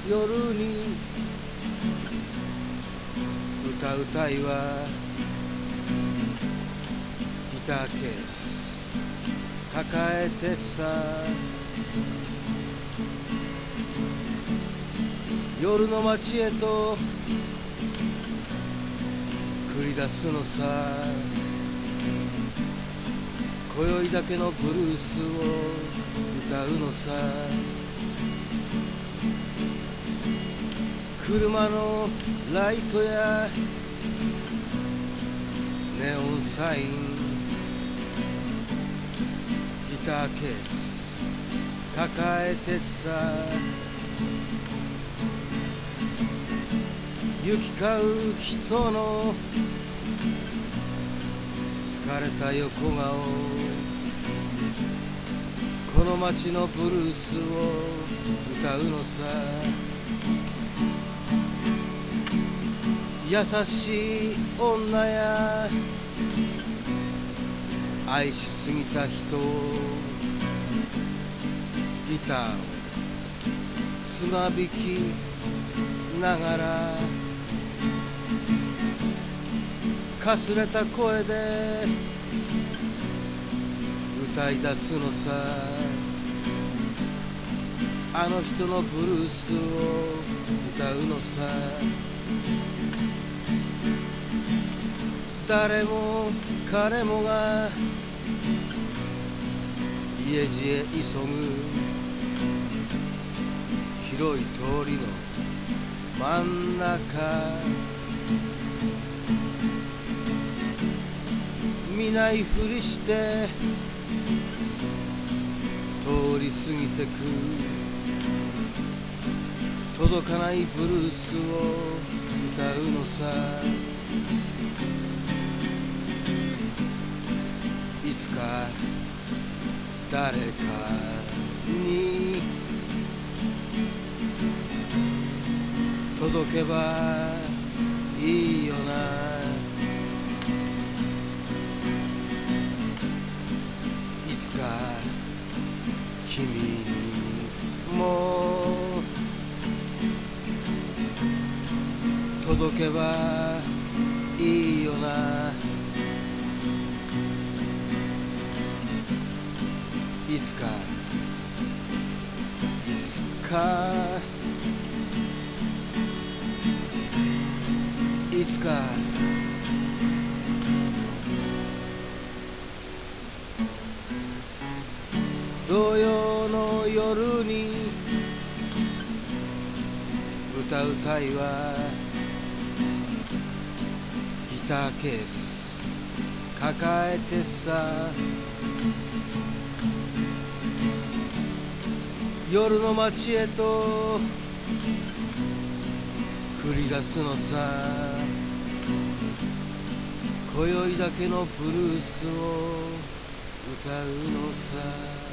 夜に歌うたいはギターケース抱えてさ、夜の街へと繰り出すのさ。今宵だけのブルースを歌うのさ。車のライトやネオンサイン、ギターケース抱えてさ、行き交う人の疲れた横顔、この街のブルースを歌うのさ。優しい女や愛しすぎた人をギターをつま弾きながらかすれた声で歌い出すのさ。あの人のブルースを歌うのさ。誰も彼もが家路へ急ぐ広い通りの真ん中、見ないふりして通り過ぎてく、届かないブルースを歌うのさ。いつか誰かに届けばいいよな。いつか君にも届けばいいよな。いつかいつかいつか土曜の夜に歌うたいはギターケース抱えてさ、夜の街へと繰り出すのさ。今宵だけのブルースを歌うのさ。